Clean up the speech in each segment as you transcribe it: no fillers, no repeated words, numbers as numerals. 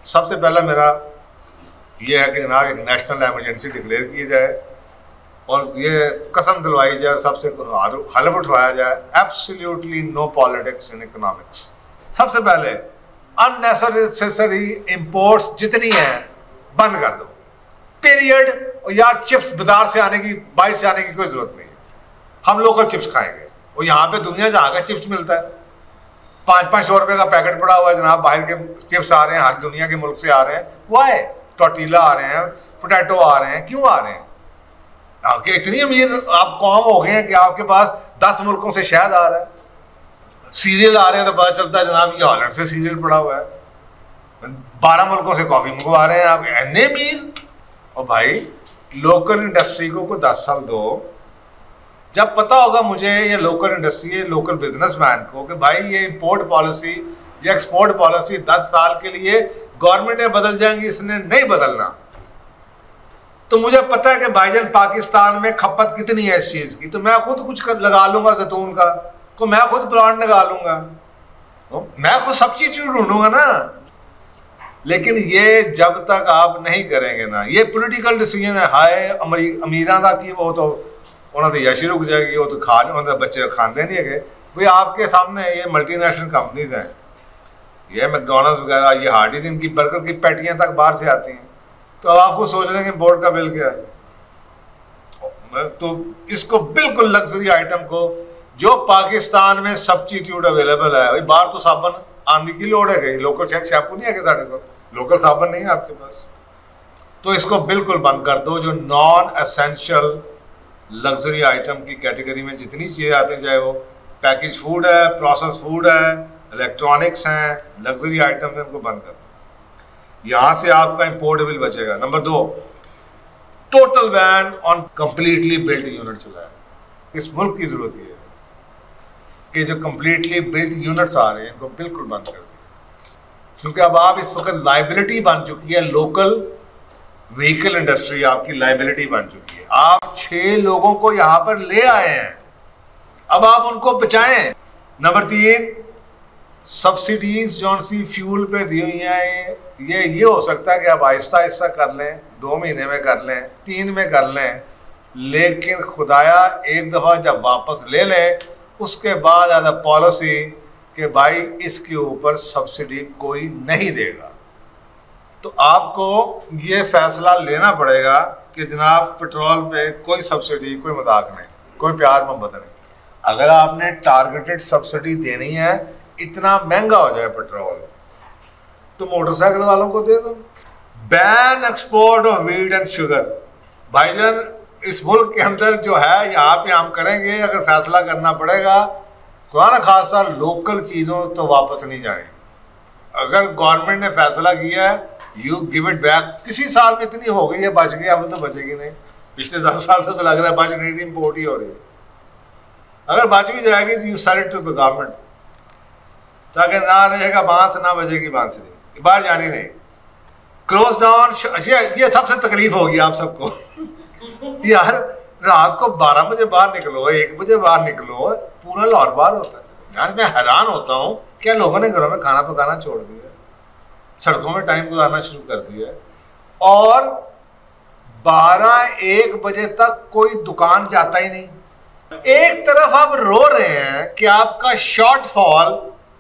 सबसे पहला मेरा ये है कि जनाब एक नेशनल एमरजेंसी डिक्लेयर की जाए और ये कसम दिलवाई जाए और सबसे हलफ उठवाया जाए, absolutely no politics in economics. सबसे पहले अननेसेसरी इंपोर्ट्स जितनी हैं बंद कर दो, पीरियड। यार चिप्स बाजार से आने की, बाहर से आने की कोई जरूरत नहीं है, हम लोकल चिप्स खाएंगे। और यहाँ पे दुनिया जहाँ का चिप्स मिलता है, 500-500 रुपये का पैकेट पड़ा हुआ है जनाब, बाहर के चिप्स आ रहे हैं, हर दुनिया के मुल्क से आ रहे हैं। वाई? टॉर्टिला आ रहे हैं, पोटैटो आ रहे हैं, क्यों आ रहे हैं? आपके इतनी अमीर आप कौम हो गए हैं कि आपके पास 10 मुल्कों से शहद आ रहा है, सीरियल आ रहे हैं तो पता चलता है जनाब ये हॉलैंड से सीरियल पड़ा हुआ है, 12 मुल्कों से कॉफी मंगवा रहे हैं आप, इतने अमीर। और भाई लोकल इंडस्ट्री को 10 साल दो, जब पता होगा मुझे ये लोकल इंडस्ट्री, ये लोकल बिजनेसमैन को कि भाई ये इंपोर्ट पॉलिसी या एक्सपोर्ट पॉलिसी 10 साल के लिए गवर्नमेंटें बदल जाएंगी, इसने नहीं बदलना। तो मुझे पता है कि भाईजान पाकिस्तान में खपत कितनी है इस चीज़ की, तो मैं खुद कुछ लगा लूंगा जैतून का, को मैं खुद प्लांट लगा लूंगा, तो मैं खुद सब्स्टिट्यूट ढूंढूंगा ना। लेकिन ये जब तक आप नहीं करेंगे ना, ये पॉलिटिकल डिसीजन है। हाय अमीरां दा की वो तो उन्होंने यशी रुक जाएगी, वो तो उन्होंने बच्चे खाते नहीं है। भाई आपके सामने ये मल्टीनेशनल कंपनीज हैं, ये मैकडॉनल्ड्स वगैरह, ये हार्डीज, इनकी बर्गर की पैटियां तक बाहर से आती हैं। तो अब आपको सोच रहे हैं कि बोर्ड का बिल क्या है, तो इसको बिल्कुल लग्जरी आइटम को जो पाकिस्तान में सब्स्टिट्यूट अवेलेबल है, भाई बाहर तो साबुन आंधी की लोड है, गई लोकल शैम्पू नहीं है कि साढ़े को लोकल साबुन नहीं है आपके पास, तो इसको बिल्कुल बंद कर दो। जो नॉन एसेंशियल लग्जरी आइटम की कैटेगरी में जितनी चीज़ें आती हैं, चाहे वो पैकेज फूड है, प्रोसेस फूड है, इलेक्ट्रॉनिक्स हैं, लग्जरी आइटम है, उनको बंद कर दो। यहाँ से आपका इंपोर्ट बिल बचेगा। Number 2, total ban on completely built unit चलाया। इस मुल्क की जरूरत ये है कि जो कंप्लीटली बिल्ट यूनिट्स आ रहे हैं इनको बिल्कुल बंद कर दें, क्योंकि अब आप इस वक्त लाइबिलिटी बन चुकी है, लोकल व्हीकल इंडस्ट्री आपकी लाइबिलिटी बन चुकी है। आप 6 लोगों को यहां पर ले आए हैं, अब आप उनको बचाएं। नंबर 3, सब्सिडीज जो सी फ्यूल पे दी हुई हैं, ये हो सकता है कि आप आहिस्ता आहिस्ता कर लें, 2 महीने में कर लें, 3 में कर लें, लेकिन खुदाया एक दफ़ा जब वापस ले लें उसके बाद एज अ पॉलिसी कि भाई इसके ऊपर सब्सिडी कोई नहीं देगा। तो आपको ये फैसला लेना पड़ेगा कि जनाब पेट्रोल पे कोई सब्सिडी, कोई मजाक नहीं, कोई प्यार मोहब्बत नहीं। अगर आपने टारगेटेड सब्सिडी देनी है, इतना महंगा हो जाए पेट्रोल, तो मोटरसाइकिल वालों को दे दो। Ban export of wheat and sugar. भाईजान इस मुल्क के अंदर जो है यहाँ पे हम करेंगे, अगर फैसला करना पड़ेगा, खुदा न खासा लोकल चीज़ों तो वापस नहीं जाए। अगर गवर्नमेंट ने फैसला किया है यू गिव इट बैक, किसी साल में इतनी हो गई है, बच गई, अब तो बचेगी नहीं। पिछले 10 साल से तो लग रहा है बच नहीं रही, इम्पोर्ट ही हो रही है। अगर बच भी जाएगी तो you sell it to the government, ताकि ना रहेगा बांस, ना बजेगी बांसुरी, बाहर जानी नहीं। क्लोज डाउन, ये सबसे तकलीफ होगी आप सबको यार रात को 12 बजे बाहर निकलो, 1 बजे बाहर निकलो, पूरा लाहौर बाहर होता है। यार मैं हैरान होता हूँ क्या लोगों ने घरों में खाना पकाना छोड़ दिया, सड़कों में टाइम गुजारना शुरू कर दिया, और 12-1 बजे तक कोई दुकान जाता ही नहीं। एक तरफ आप रो रहे हैं कि आपका शॉर्टफॉल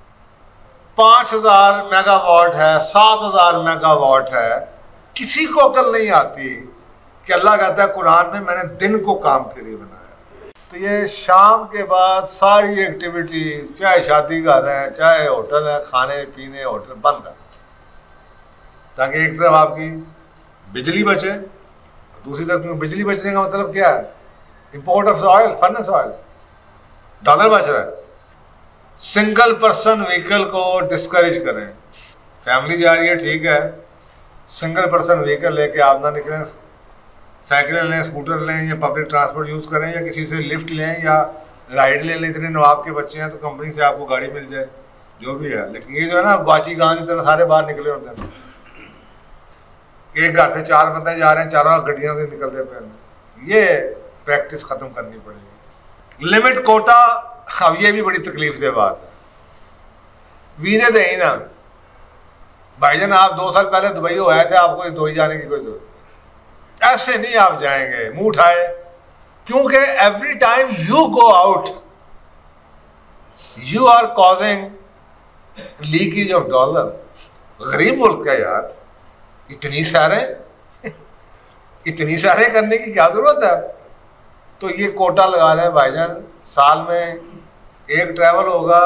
5000 मेगावाट है, 7000 मेगावाट है, किसी को अकल नहीं आती कि अल्लाह कहता है कुरान में मैंने दिन को काम के लिए बनाया। तो ये शाम के बाद सारी एक्टिविटी, चाहे शादी घर है, चाहे होटल है, खाने पीने होटल बंद कर, ताकि एक तरफ आपकी बिजली बचे, दूसरी तरफ बिजली बचने का मतलब क्या है, import of oil, furnace oil, dollar बच रहा है। सिंगल पर्सन व्हीकल को डिस्करेज करें। फैमिली जा रही है ठीक है, सिंगल पर्सन व्हीकल लेके आप ना निकलें, साइकिल लें, स्कूटर लें, या पब्लिक ट्रांसपोर्ट यूज़ करें, या किसी से लिफ्ट लें या राइड ले लें। इतने नवाब के बच्चे हैं तो कंपनी से आपको गाड़ी मिल जाए, जो भी है। लेकिन ये जो है ना ग्वाची गांव की तरह सारे बाहर निकले होते हैं, एक घर से 4 बंदे जा रहे हैं, चारों गड्डियों से निकलते पे, ये प्रैक्टिस ख़त्म करनी पड़ेगी। लिमिट कोटा, अब ये भी बड़ी तकलीफ से बात है। वीज़े दे ही ना, भाईजान आप 2 साल पहले दुबई हो आए थे, आपको दुबई जाने की कोई जरूरत नहीं, ऐसे नहीं आप जाएंगे मुंह उठाए, क्योंकि every time you go out you are causing leakage of dollar. गरीब मुल्क है यार, इतनी सारे करने की क्या जरूरत है? तो ये कोटा लगा दें भाईजान, साल में एक ट्रैवल होगा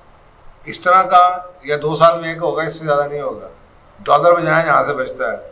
इस तरह का, या 2 साल में एक होगा, इससे ज़्यादा नहीं होगा। डॉलर बजाएं यहाँ से बचता है।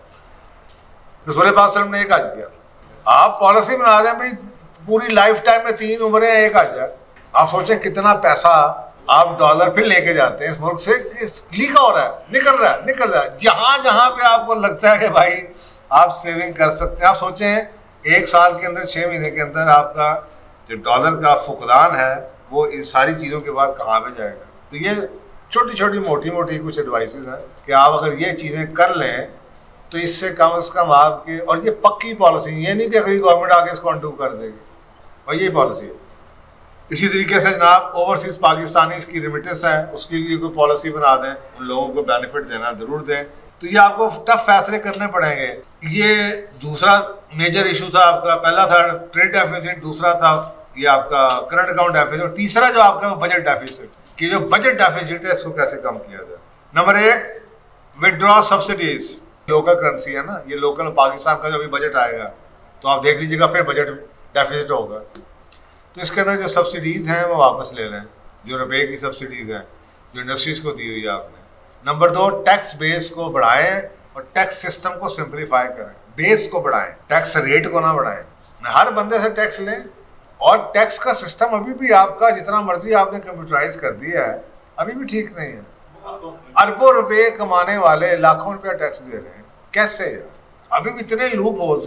रसूल पाक सल्लल्लाहु अलैहि वसल्लम ने एक हज किया, आप पॉलिसी बना दें भाई पूरी लाइफ टाइम में 3 उम्रें एक हज है। आप सोचें कितना पैसा आप डॉलर फिर लेके जाते हैं इस मुल्क से, लीका हो रहा है, निकल रहा है। जहाँ पे आपको लगता है कि भाई आप सेविंग कर सकते हैं, आप सोचें 1 साल के अंदर 6 महीने के अंदर आपका जो डॉलर का फुकदान है वो इन सारी चीज़ों के बाद कहाँ पे जाएगा। तो ये छोटी छोटी मोटी मोटी कुछ एडवाइसेस हैं कि आप अगर ये चीज़ें कर लें तो इससे कम से कम आपके, और ये पक्की पॉलिसी, ये नहीं कि अगली गवर्नमेंट आके इसको अनडू कर देगी, और ये पॉलिसी है। इसी तरीके से जनाब ओवरसीज पाकिस्तानी की रिमिटेंस है, उसके लिए कोई पॉलिसी बना दें, उन लोगों को बेनिफिट देना जरूर दें। तो ये आपको टफ फैसले करने पड़ेंगे। ये दूसरा मेजर इशू था आपका, पहला था ट्रेड डेफिसिट, दूसरा था ये आपका करंट अकाउंट डेफिसिट, और तीसरा जो आपका बजट डेफिसिट, कि जो बजट डेफिसिट है इसको कैसे कम किया जाए। Number 1 withdraw subsidies, local currency है ना, ये लोकल पाकिस्तान का जो भी बजट आएगा तो आप देख लीजिएगा फिर बजट डेफिसिट होगा, तो इसके अंदर जो सब्सिडीज हैं वो वापस ले लें, जो रुपए की सब्सिडीज हैं जो इंडस्ट्रीज को दी हुई है आपने। नंबर 2 टैक्स बेस को बढ़ाएं और टैक्स सिस्टम को सिंप्लीफाई करें, बेस को बढ़ाएं, टैक्स रेट को ना बढ़ाएं। हर बंदे से टैक्स लें, और टैक्स का सिस्टम अभी भी आपका जितना मर्जी आपने कंप्यूटराइज कर दिया है अभी भी ठीक नहीं है। अरबों रुपए कमाने वाले लाखों रुपया टैक्स दे रहे हैं, कैसे यार? अभी भी इतने लूप होल्स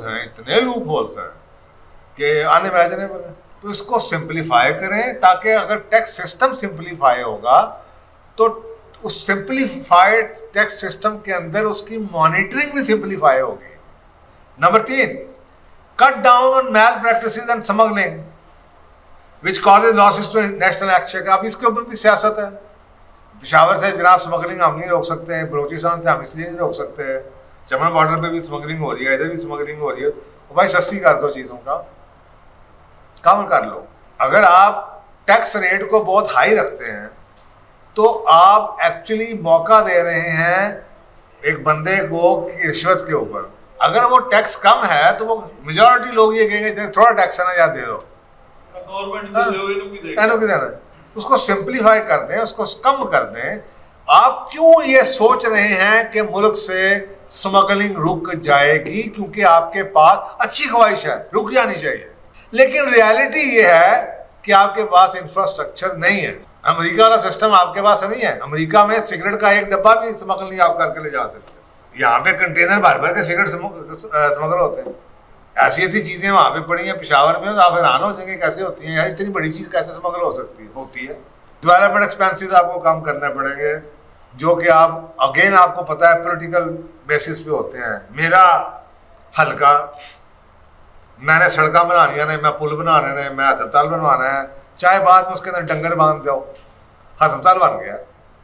हैं कि अनइमेजिनेबल है। तो इसको सिंप्लीफाई करें, ताकि अगर टैक्स सिस्टम सिंप्लीफाई होगा तो उस सिंप्लीफाइड टैक्स सिस्टम के अंदर उसकी मॉनिटरिंग भी सिंप्लीफाई होगी। Number 3 cut down on malpractices and smuggling which causes losses to national exchequer. अब इसके ऊपर भी सियासत है। पेशावर से जनाब स्मगलिंग हम नहीं रोक सकते हैं, बलोचिस्तान से हम इसलिए नहीं रोक सकते हैं, चमन बॉर्डर पे भी स्मगलिंग हो रही है, इधर भी स्मगलिंग हो रही है। तो भाई सस्ती कर दो चीज़ों का, कम कर लो। अगर आप टैक्स रेट को बहुत हाई रखते हैं तो आप एक्चुअली मौका दे रहे हैं एक बंदे को रिश्वत के ऊपर। अगर वो टैक्स कम है तो वो मेजॉरिटी लोग ये कहेंगे थोड़ा टैक्स है ना यार दे दो, गवर्नमेंट उसको सिंप्लीफाई कर दें, उसको कम कर दें। आप क्यों ये सोच रहे हैं कि मुल्क से स्मगलिंग रुक जाएगी? क्योंकि आपके पास अच्छी ख्वाहिश है, रुक जानी चाहिए, लेकिन रियलिटी ये है कि आपके पास इंफ्रास्ट्रक्चर नहीं है। अमेरिका वाला सिस्टम आपके पास नहीं है। अमेरिका में सिगरेट का एक डब्बा भी स्मगल नहीं आप करके ले जा सकते। यहाँ पे कंटेनर भर भर के सिगरेट स्मगल होते हैं। ऐसी चीज़ें वहाँ पे पड़ी हैं पेशावर में, तो आप हैरान हो जाएंगे कैसे होती हैं यार, होती है। डेवलपमेंट एक्सपेंसेस आपको कम करने पड़ेंगे, जो कि आप अगेन आपको पता है पॉलिटिकल बेसिस पे होते हैं। मेरा हल्का, मैंने सड़क बनानी ने, मैं पुल बनाने ने, मैं अस्पताल बनवाना है, चाहे बाद में उसके अंदर डंगर बांध दो, अस्पताल बन गया।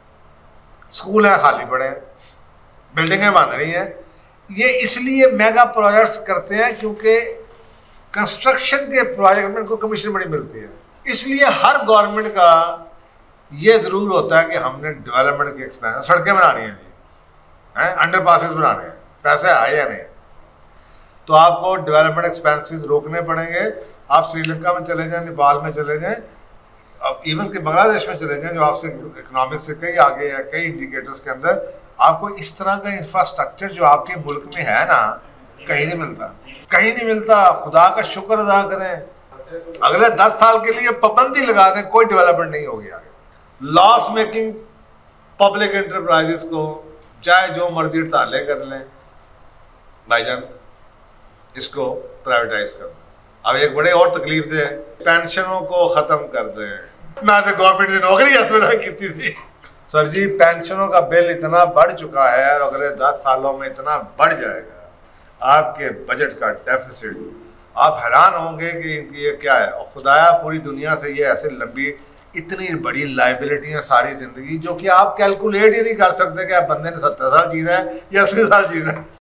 स्कूल है खाली पड़े हैं, बिल्डिंगें बन रही हैं। ये इसलिए मेगा प्रोजेक्ट्स करते हैं क्योंकि कंस्ट्रक्शन के प्रोजेक्ट में इनको कमीशन बड़ी मिलती है। इसलिए हर गवर्नमेंट का ये जरूर होता है कि हमने डेवलपमेंट की एक्सपेंस, सड़कें बनानी है जी, अंडर पासेस बनाने हैं, पैसे आए या नहीं, तो आपको डेवलपमेंट एक्सपेंसेस रोकने पड़ेंगे। आप श्रीलंका में चले जाएं, नेपाल में चले जाएं, अब इवन के बांग्लादेश में चले जाएं, जो आपसे इकोनॉमिक्स से कई आगे है, कई इंडिकेटर्स के अंदर, आपको इस तरह का इंफ्रास्ट्रक्चर जो आपके मुल्क में है ना, कहीं नहीं मिलता। खुदा का शुक्र अदा करें, अगले 10 साल के लिए पाबंदी लगा दें, कोई डेवलपमेंट नहीं होगी आगे। लॉस मेकिंग पब्लिक एंटरप्राइजेस को चाहे जो मर्जी हड़तालें कर लें, भाईजान इसको प्राइवेटाइज कर दें। अब एक बड़े और तकलीफ दे, पेंशनों को ख़त्म कर दें। मैं तो गवर्नमेंट की नौकरी हाथ में की थी सर जी, पेंशनों का बिल इतना बढ़ चुका है और अगले 10 सालों में इतना बढ़ जाएगा आपके बजट का डेफिसिट, आप हैरान होंगे कि ये क्या है। और खुदाया पूरी दुनिया से ये ऐसे लंबी इतनी बड़ी लाइबिलिटियां सारी जिंदगी, जो कि आप कैलकुलेट ही नहीं कर सकते कि आप बंदे ने 70 साल जीना है या 80 साल जीना है।